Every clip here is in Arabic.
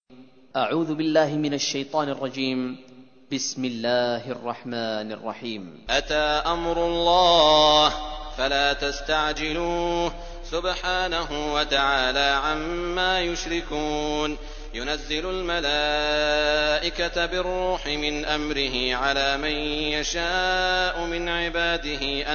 أعوذ بالله من الشيطان الرجيم. بسم الله الرحمن الرحيم. أتى أمر الله فلا تستعجلوه سبحانه وتعالى عما يشركون. ينزل الملائكة بالروح من أمره على من يشاء من عباده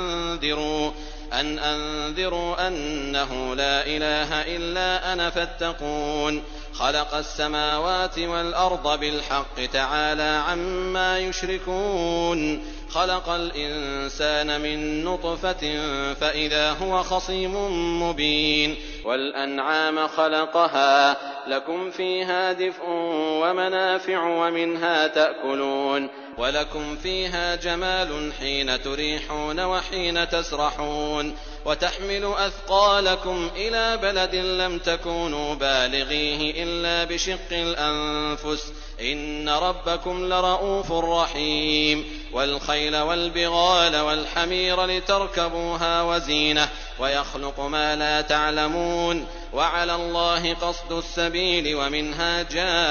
أن أنذروا أنه لا إله إلا أنا فاتقون. خلق السماوات والأرض بالحق تعالى عما يشركون. خلق الإنسان من نطفة فإذا هو خصيم مبين. والأنعام خلقها لكم فيها دفء ومنافع ومنها تأكلون ولكم فيها جمال حين تريحون وحين تسرحون. وتحمل أثقالكم إلى بلد لم تكونوا بالغيه إلا بشق الأنفس إن ربكم لرؤوف رحيم. والخيل والبغال والحمير لتركبوها وزينة ويخلق ما لا تعلمون. وعلى الله قصد السبيل ومنها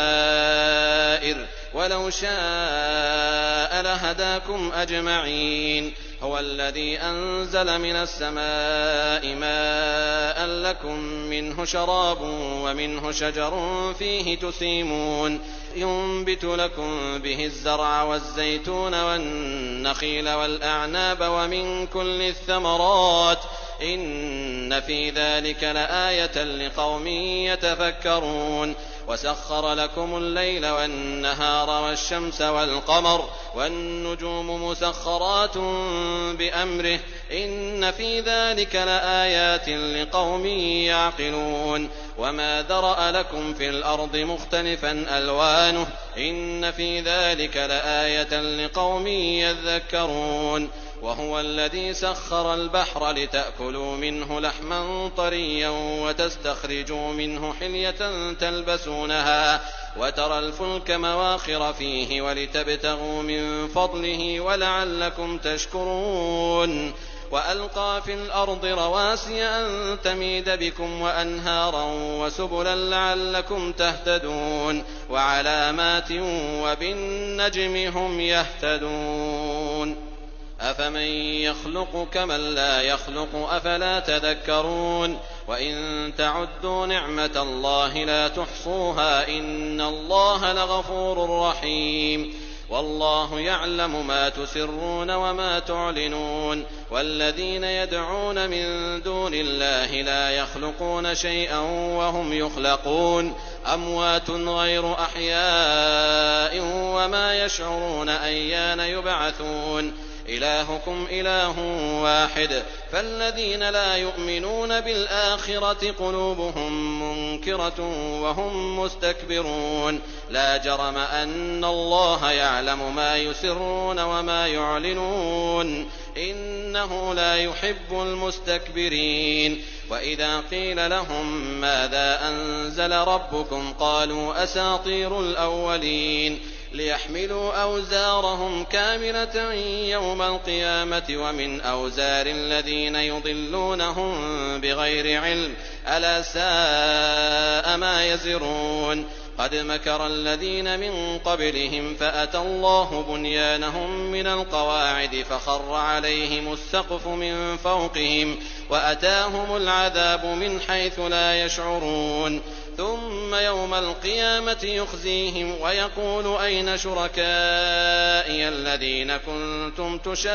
جائر ولو شاء لهداكم أجمعين. هو الذي أنزل من السماء ماء لكم منه شراب ومنه شجر فيه تسيمون. ينبت لكم به الزرع والزيتون والنخيل والأعناب ومن كل الثمرات إن في ذلك لآية لقوم يتفكرون. وسخر لكم الليل والنهار والشمس والقمر والنجوم مسخرات بأمره إن في ذلك لآيات لقوم يعقلون. وما ذرأ لكم في الأرض مختلفا ألوانه إن في ذلك لآية لقوم يذكرون. وهو الذي سخر البحر لتأكلوا منه لحما طريا وتستخرجوا منه حلية تلبسونها وترى الفلك مواخر فيه ولتبتغوا من فضله ولعلكم تشكرون. وألقى في الأرض رواسي أن تميد بكم وأنهارا وسبلا لعلكم تهتدون. وعلامات وبالنجم هم يهتدون. أفمن يخلق كمن لا يخلق أفلا تذكرون. وإن تعدوا نعمة الله لا تحصوها إن الله لغفور رحيم. والله يعلم ما تسرون وما تعلنون. والذين يدعون من دون الله لا يخلقون شيئا وهم يخلقون أموات غير أحياء وما يشعرون أيان يبعثون. إلهكم إله واحد فالذين لا يؤمنون بالآخرة قلوبهم منكرة وهم مستكبرون. لا جرم أن الله يعلم ما يسرون وما يعلنون إنه لا يحب المستكبرين. وإذا قيل لهم ماذا أنزل ربكم قالوا أساطير الأولين. ليحملوا أوزارهم كاملة يوم القيامة ومن أوزار الذين يضلونهم بغير علم ألا ساء ما يزرون. قد مكر الذين من قبلهم فأتى الله بنيانهم من القواعد فخر عليهم السقف من فوقهم وأتاهم العذاب من حيث لا يشعرون. ثم يوم القيامة يخزيهم ويقول أين شركائي الذين كنتم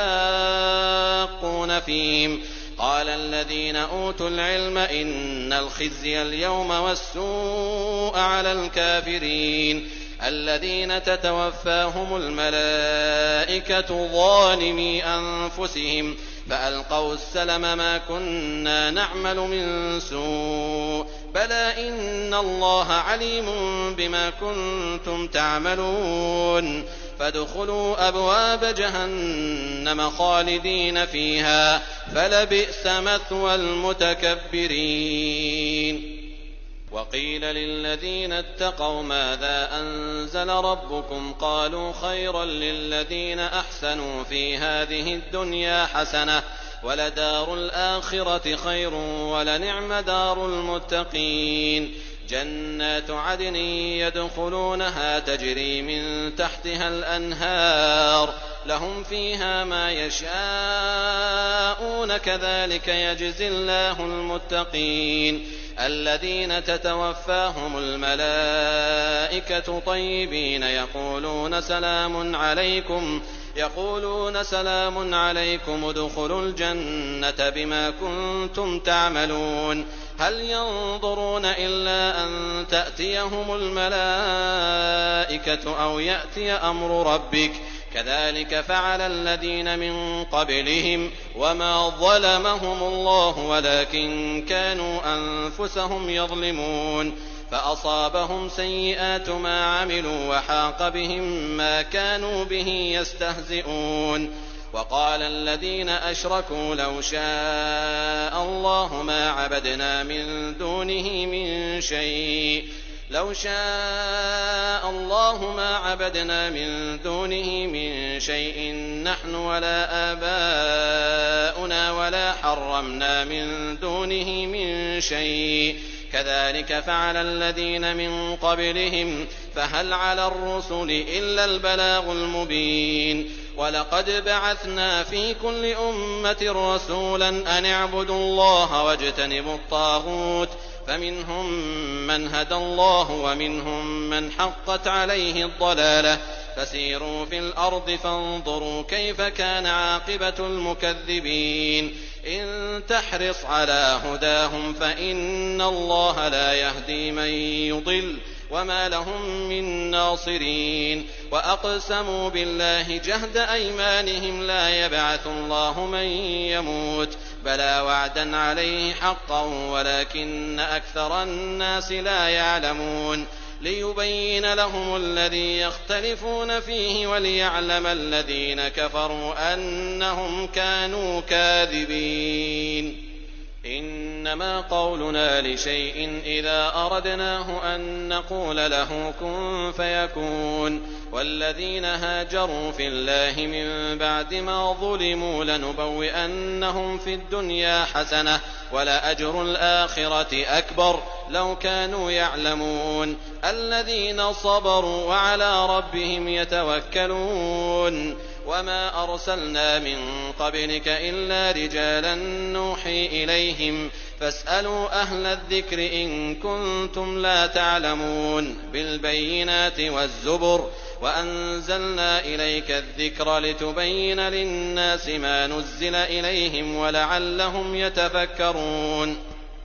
تشاقون فيهم قال الذين أوتوا العلم إن الخزي اليوم والسوء على الكافرين الذين تتوفاهم الملائكة ظالمي أنفسهم فألقوا السلم ما كنا نعمل من سوء بلى إن الله عليم بما كنتم تعملون. فادخلوا أبواب جهنم خالدين فيها فلبئس مثوى المتكبرين. وقيل للذين اتقوا ماذا أنزل ربكم قالوا خيرا للذين أحسنوا في هذه الدنيا حسنة ولدار الآخرة خير ولنعم دار المتقين. جنات عدن يدخلونها تجري من تحتها الأنهار لهم فيها ما يشاءون كذلك يجزي الله المتقين الذين تتوفاهم الملائكة طيبين يقولون سلام عليكم ادخلوا الجنة بما كنتم تعملون هل ينظرون إلا أن تأتيهم الملائكة أو يأتي أمر ربك كذلك فعل الذين من قبلهم وما ظلمهم الله ولكن كانوا أنفسهم يظلمون فأصابهم سيئات ما عملوا وحاق بهم ما كانوا به يستهزئون وقال الذين أشركوا لو شاء الله ما عبدنا من دونه من شيء نحن ولا آباؤنا ولا حرمنا من دونه من شيء كذلك فعل الذين من قبلهم فهل على الرسل إلا البلاغ المبين ولقد بعثنا في كل أمة رسولا أن اعبدوا الله واجتنبوا الطاغوت فمنهم من هدى الله ومنهم من حقت عليه الضلالة فسيروا في الأرض فانظروا كيف كان عاقبة المكذبين إن تحرص على هداهم فإن الله لا يهدي من يضل وما لهم من ناصرين وأقسموا بالله جهد أيمانهم لا يبعث الله من يموت بلى وعدا عليه حقا ولكن أكثر الناس لا يعلمون ليبين لهم الذي يختلفون فيه وليعلم الذين كفروا أنهم كانوا كاذبين إنما قولنا لشيء إذا أردناه أن نقول له كن فيكون والذين هاجروا في الله من بعد ما ظلموا لنبوئنهم في الدنيا حسنة ولأجر الآخرة أكبر لو كانوا يعلمون الذين صبروا وعلى ربهم يتوكلون وما أرسلنا من قبلك إلا رجالا نوحي إليهم فاسألوا أهل الذكر إن كنتم لا تعلمون بالبينات والزبر وأنزلنا إليك الذكر لتبين للناس ما نزل إليهم ولعلهم يتفكرون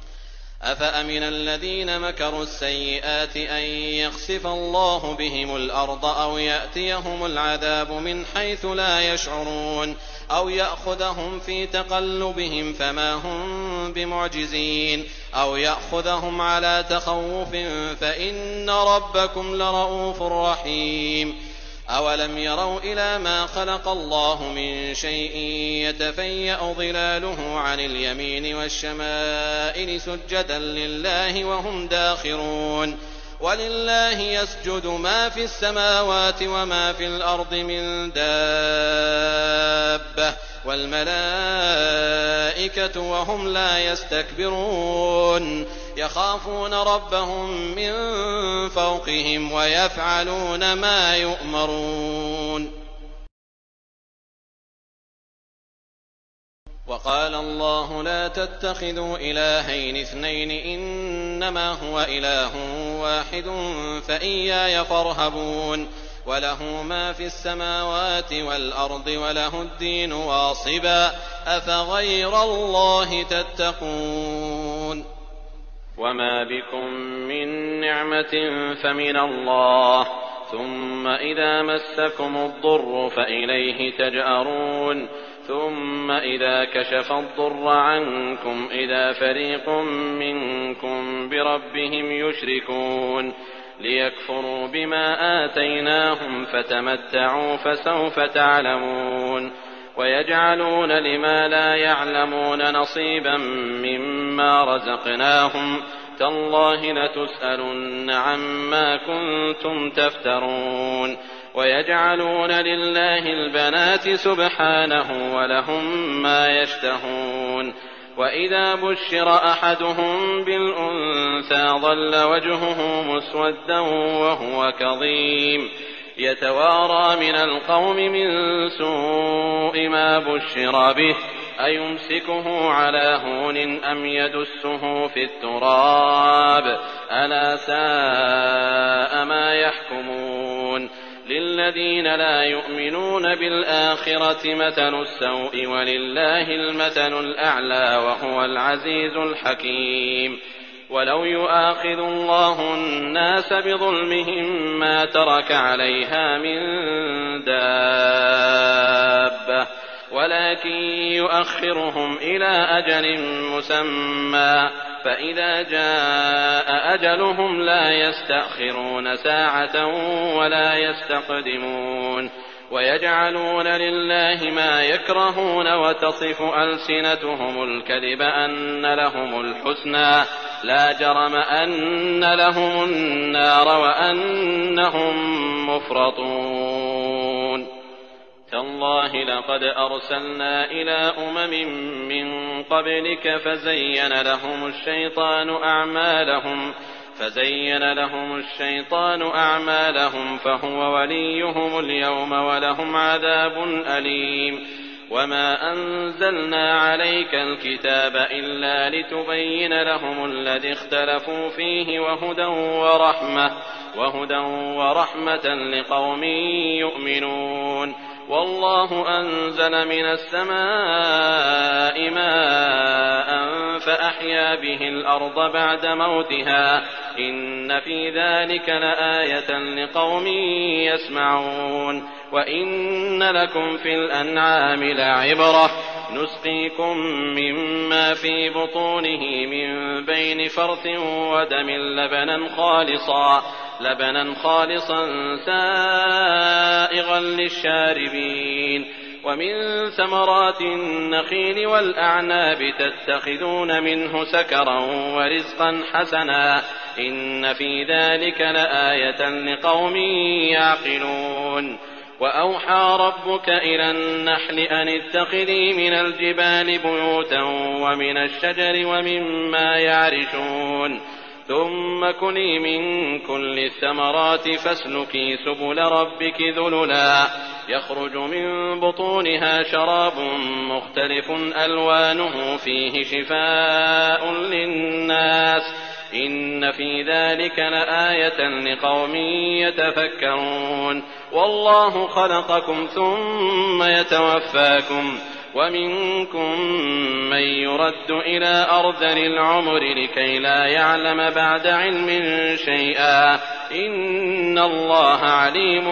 أفأمن الذين مكروا السيئات أن يخسف الله بهم الأرض أو يأتيهم العذاب من حيث لا يشعرون أو يأخذهم في تقلبهم فما هم بمعجزين أو يأخذهم على تخوف فإن ربكم لرؤوف رحيم أولم يروا إلى ما خلق الله من شيء يتفيأ ظلاله عن اليمين والشمائل سجدا لله وهم داخرون ولله يسجد ما في السماوات وما في الأرض من دابة والملائكة وهم لا يستكبرون يخافون ربهم من فوقهم ويفعلون ما يؤمرون وقال الله لا تتخذوا إلهين اثنين إنما هو إله واحد فإياي فارهبون وله ما في السماوات والأرض وله الدين واصبا أفغير الله تتقون وما بكم من نعمة فمن الله ثم إذا مسكم الضر فإليه تجأرون ثم إذا كشف الضر عنكم إذا فريق منكم بربهم يشركون ليكفروا بما آتيناهم فتمتعوا فسوف تعلمون ويجعلون لما لا يعلمون نصيبا مما رزقناهم تالله لتسألن عما كنتم تفترون ويجعلون لله البنات سبحانه ولهم ما يشتهون وإذا بشر أحدهم بالأنثى ظل وجهه مسودا وهو كظيم يتوارى من القوم من سوء ما بشر به أيمسكه على هون أم يدسه في التراب ألا ساء ما يحكمون للذين لا يؤمنون بالآخرة مثل السوء ولله المثل الأعلى وهو العزيز الحكيم ولو يؤاخذ الله الناس بظلمهم ما ترك عليها من دابة ولكن يؤخرهم إلى أجل مسمى فإذا جاء أجلهم لا يستأخرون ساعة ولا يستقدمون ويجعلون لله ما يكرهون وتصف ألسنتهم الكذب أن لهم الحسنى لا جرم أن لهم النار وأنهم مفرطون تالله لقد أرسلنا إلى من قبلك فزين لهم الشيطان أعمالهم فهو وليهم اليوم ولهم عذاب أليم وما أنزلنا عليك الكتاب إلا لتبين لهم الذي اختلفوا فيه وهدى ورحمة لقوم يؤمنون والله أنزل من السماء ماء فأحيا به الأرض بعد موتها إن في ذلك لآية لقوم يسمعون وإن لكم في الأنعام لعبرة نسقيكم مما في بطونه من بين فرث ودم لبنا خالصا سائغا للشاربين ومن ثمرات النخيل والأعناب تتخذون منه سكرا ورزقا حسنا إن في ذلك لآية لقوم يعقلون وأوحى ربك إلى النحل أن اتخذي من الجبال بيوتا ومن الشجر ومما يعرشون ثم كلي من كل الثمرات فاسلكي سبل ربك ذللا يخرج من بطونها شراب مختلف ألوانه فيه شفاء للناس إن في ذلك لآية لقوم يتفكرون والله خلقكم ثم يتوفاكم ومنكم من يرد إلى أرذل العمر لكي لا يعلم بعد علم شيئا إن الله عليم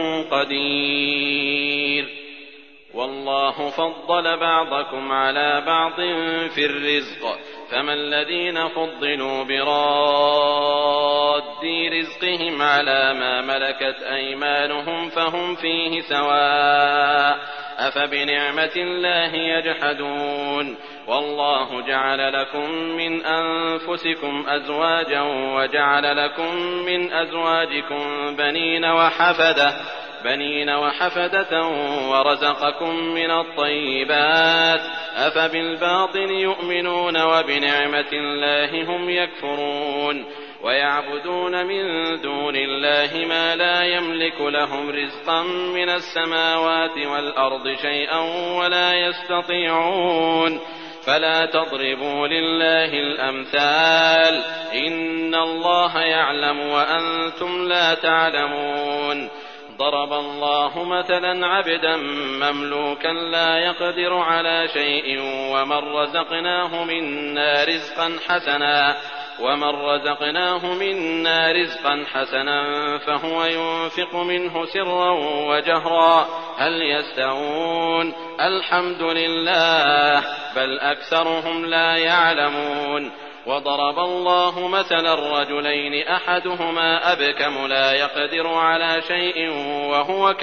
قدير والله فضل بعضكم على بعض في الرزق فما الذين فضلوا براد رزقهم على ما ملكت أيمانهم فهم فيه سواء أفبنعمة الله يجحدون والله جعل لكم من أنفسكم أزواجا وجعل لكم من أزواجكم بنين وحفدة ورزقكم من الطيبات أفبالباطل يؤمنون وبنعمة الله هم يكفرون ويعبدون من دون الله ما لا يملك لهم رزقا من السماوات والأرض شيئا ولا يستطيعون فلا تضربوا لله الأمثال إن الله يعلم وأنتم لا تعلمون ضرب الله مثلا عبدا مملوكا لا يقدر على شيء ومن رزقناه منا رزقا حسنا فهو ينفق منه سرا وجهرا هل يستوون الحمد لله بل أكثرهم لا يعلمون وضرب الله مثلا رجلين أحدهما أبكم لا يقدر على شيء وهو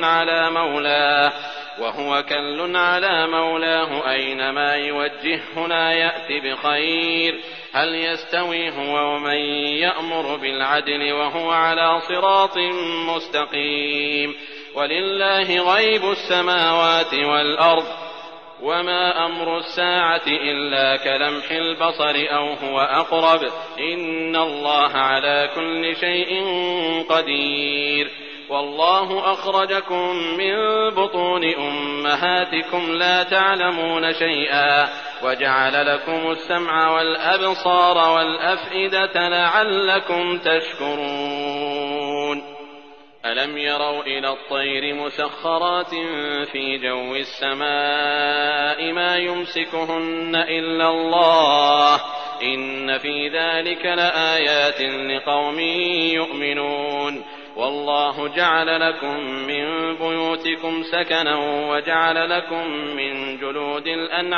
كل على مولاه أينما يوجهه لا يأتي بخير هل يستوي هو ومن يأمر بالعدل وهو على صراط مستقيم ولله غيب السماوات والأرض وما أمر الساعة إلا كلمح البصر أو هو أقرب إن الله على كل شيء قدير. والله أخرجكم من بطون أمهاتكم لا تعلمون شيئا وجعل لكم السمع والأبصار والأفئدة لعلكم تشكرون. ألم يروا إلى الطير مسخرات في جو السماء ما يمسكهن إلا الله إن في ذلك لآيات لقوم يؤمنون. والله جعل لكم من بيوتكم سكنا وجعل لكم من جلود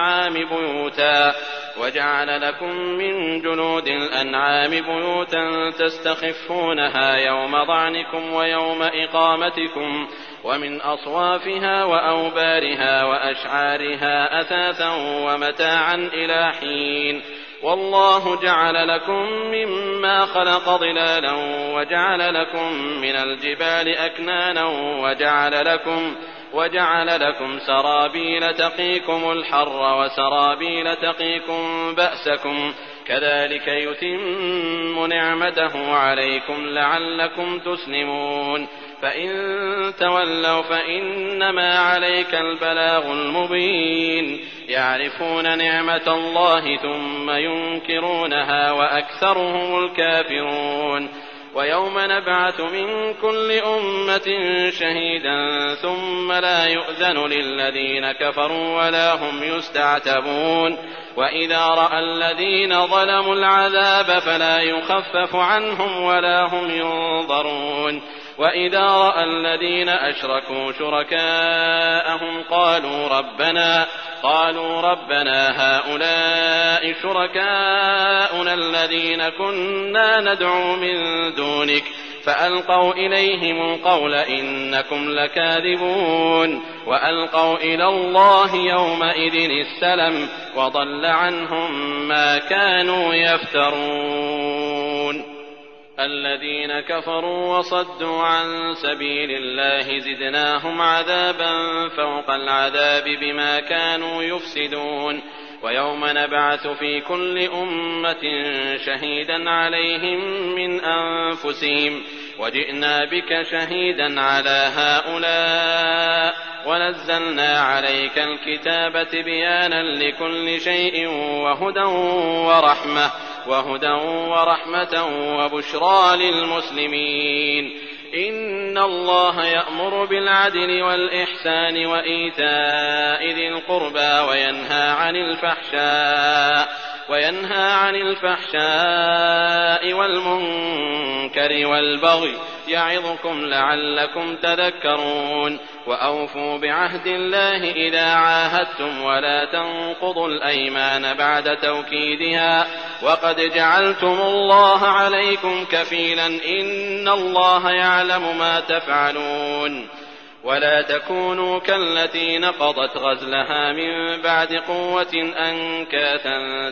الأنعام بيوتا تستخفونها يوم ظعنكم ويوم إقامتكم ومن أصوافها وأوبارها وأشعارها أثاثا ومتاعا إلى حين. والله جعل لكم مما خلق ظلالا وجعل لكم من الجبال أكنانا وجعل لكم سرابيل تقيكم الحر وسرابيل تقيكم بأسكم كذلك يتم نعمته عليكم لعلكم تسلمون. فإن تولوا فإنما عليك البلاغ المبين. يعرفون نعمة الله ثم ينكرونها وأكثرهم الكافرون. ويوم نبعث من كل أمة شهيدا ثم لا يؤذن للذين كفروا ولا هم يستعتبون. وإذا رأى الذين ظلموا العذاب فلا يخفف عنهم ولا هم ينظرون. وإذا رأى الذين أشركوا شركاءهم قالوا ربنا هؤلاء شركاؤنا الذين كنا ندعو من دونك فألقوا إليهم القول إنكم لكاذبون. وألقوا إلى الله يومئذ السلم وضل عنهم ما كانوا يفترون. الذين كفروا وصدوا عن سبيل الله زدناهم عذابا فوق العذاب بما كانوا يفسدون. ويوم نبعث في كل أمة شهيدا عليهم من أنفسهم وجئنا بك شهيدا على هؤلاء ونزلنا عليك الكتاب تبيانا لكل شيء وهدى ورحمة وبشرى للمسلمين. إن الله يأمر بالعدل والإحسان وإيتاء ذي القربى وينهى عن الفحشاء والمنكر والبغي يعظكم لعلكم تذكرون. وأوفوا بعهد الله إذا عاهدتم ولا تنقضوا الأيمان بعد توكيدها وقد جعلتم الله عليكم كفيلا إن الله يعلم ما تفعلون. ولا تكونوا كالتي نقضت غزلها من بعد قوة أنكاثا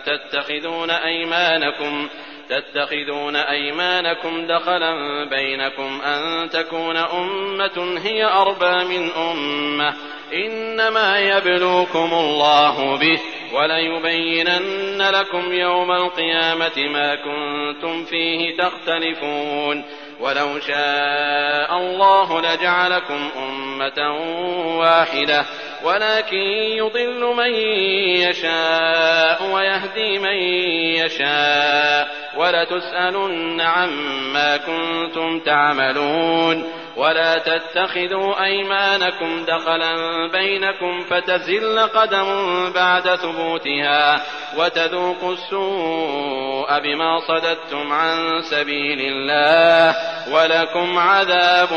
تتخذون أيمانكم دخلا بينكم أن تكون أمة هي أربى من أمة إنما يبلوكم الله به وليبينن لكم يوم القيامة ما كنتم فيه تختلفون. ولو شاء الله لجعلكم أمة واحدة ولكن يضل من يشاء ويهدي من يشاء ولتسألن عما كنتم تعملون. ولا تتخذوا أيمانكم دخلا بينكم فتزل قدم بعد ثبوتها وتذوقوا السوء بما صددتم عن سبيل الله ولكم عذاب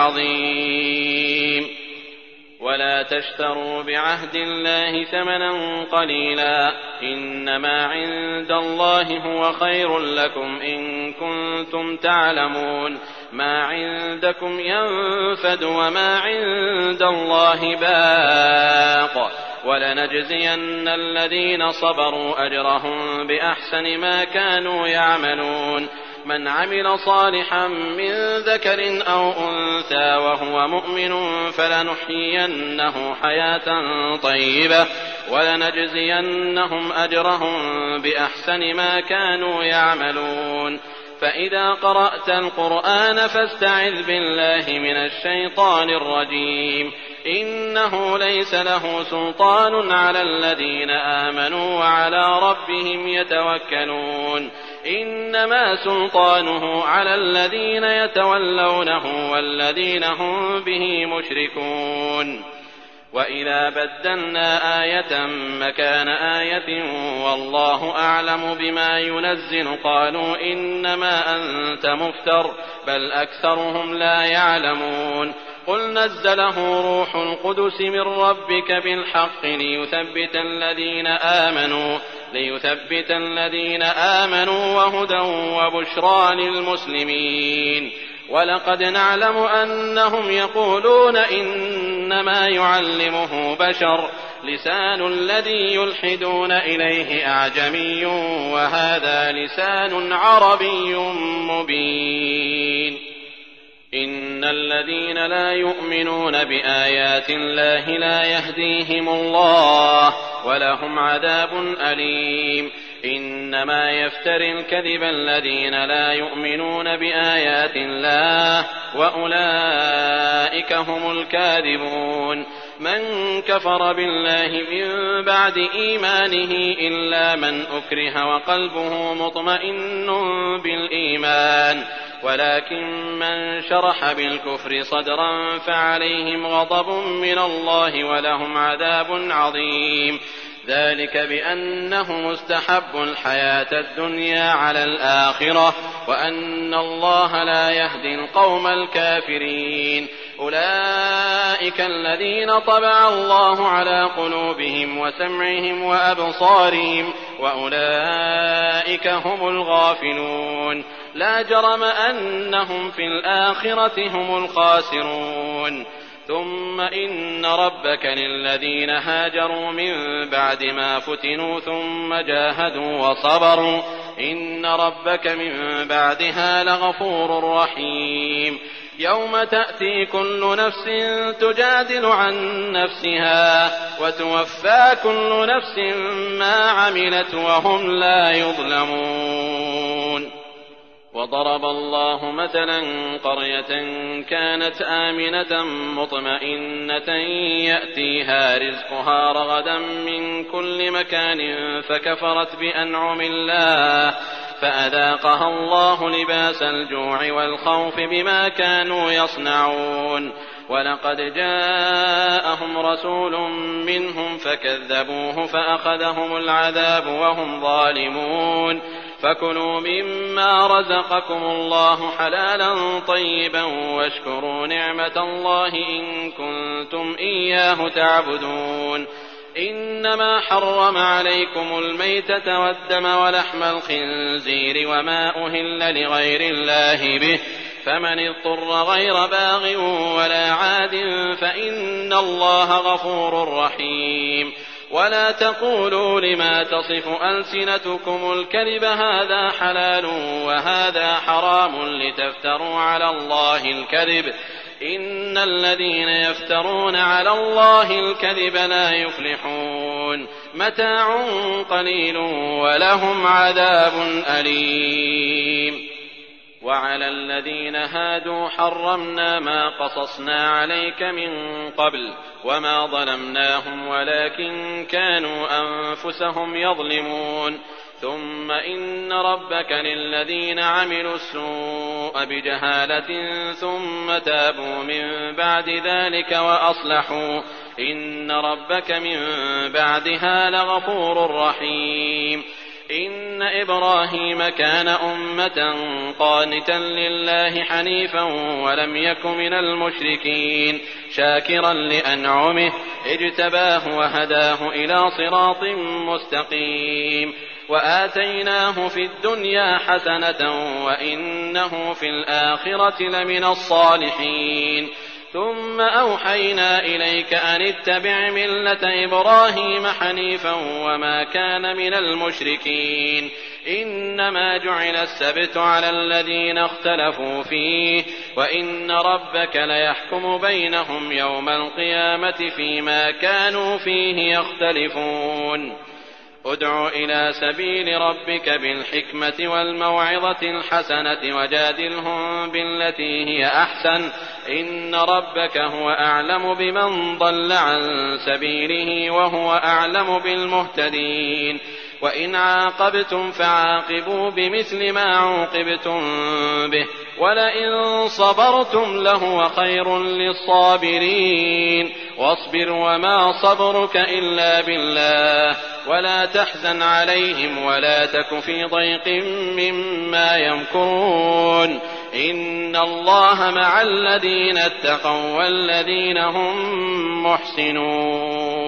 عظيم. ولا تشتروا بعهد الله ثمنا قليلا إنما عند الله هو خير لكم إن كنتم تعلمون. ما عندكم ينفد وما عند الله باق ولنجزين الذين صبروا أجرهم بأحسن ما كانوا يعملون. من عمل صالحا من ذكر أو أنثى وهو مؤمن فلنحيينه حياة طيبة ولنجزينهم أجرهم بأحسن ما كانوا يعملون. فإذا قرأت القرآن فاستعذ بالله من الشيطان الرجيم. إنه ليس له سلطان على الذين آمنوا وعلى ربهم يتوكلون. إنما سلطانه على الذين يتولونه والذين هم به مشركون. وإذا بدلنا آية مكان آية والله أعلم بما ينزل قالوا إنما أنت مفتر بل أكثرهم لا يعلمون. قل نزله روح القدس من ربك بالحق ليثبت الذين آمنوا وهدى وبشرى للمسلمين. ولقد نعلم أنهم يقولون إنما يعلمه بشر لسان الذي يلحدون إليه أعجمي وهذا لسان عربي مبين. إن الذين لا يؤمنون بآيات الله لا يهديهم الله ولهم عذاب أليم. إنما يفتري الكذب الذين لا يؤمنون بآيات الله وأولئك هم الكاذبون. من كفر بالله من بعد إيمانه إلا من أكره وقلبه مطمئن بالإيمان ولكن من شرح بالكفر صدرا فعليهم غضب من الله ولهم عذاب عظيم. ذلك بأنهم استحبوا الحياة الدنيا على الآخرة وأن الله لا يهدي القوم الكافرين. أولئك الذين طبع الله على قلوبهم وسمعهم وأبصارهم وأولئك هم الغافلون. لا جرم أنهم في الآخرة هم الخاسرون. ثم إن ربك للذين هاجروا من بعد ما فتنوا ثم جاهدوا وصبروا إن ربك من بعدها لغفور رحيم. يوم تأتي كل نفس تجادل عن نفسها وتوفى كل نفس ما عملت وهم لا يظلمون. وضرب الله مثلا قرية كانت آمنة مطمئنة يأتيها رزقها رغدا من كل مكان فكفرت بأنعم الله فأذاقها الله لباس الجوع والخوف بما كانوا يصنعون. ولقد جاءهم رسول منهم فكذبوه فأخذهم العذاب وهم ظالمون. فكلوا مما رزقكم الله حلالا طيبا واشكروا نعمة الله إن كنتم إياه تعبدون. إنما حرم عليكم الميتة والدم ولحم الخنزير وما أهل لغير الله به فمن اضطر غير باغ ولا عاد فإن الله غفور رحيم. ولا تقولوا لما تصف ألسنتكم الكذب هذا حلال وهذا حرام لتفتروا على الله الكذب إن الذين يفترون على الله الكذب لا يفلحون. متاع قليل ولهم عذاب أليم. وعلى الذين هادوا حرمنا ما قصصنا عليك من قبل وما ظلمناهم ولكن كانوا أنفسهم يظلمون. ثم إن ربك للذين عملوا السوء بجهالة ثم تابوا من بعد ذلك وأصلحوا إن ربك من بعدها لغفور رحيم. إن إبراهيم كان أمة قانتا لله حنيفا ولم يك من المشركين شاكرا لأنعمه اجتباه وهداه إلى صراط مستقيم. وآتيناه في الدنيا حسنة وإنه في الآخرة لمن الصالحين. ثم أوحينا إليك أن اتبع ملة إبراهيم حنيفا وما كان من المشركين. إنما جعل السبت على الذين اختلفوا فيه وإن ربك ليحكم بينهم يوم القيامة فيما كانوا فيه يختلفون ادع إلى سبيل ربك بالحكمة والموعظة الحسنة وجادلهم بالتي هي أحسن إن ربك هو أعلم بمن ضل عن سبيله وهو أعلم بالمهتدين وإن عاقبتم فعاقبوا بمثل ما عوقبتم به ولئن صبرتم لهو خير للصابرين واصبر وما صبرك إلا بالله ولا تحزن عليهم ولا تك في ضيق مما يمكرون إن الله مع الذين اتقوا والذين هم محسنون.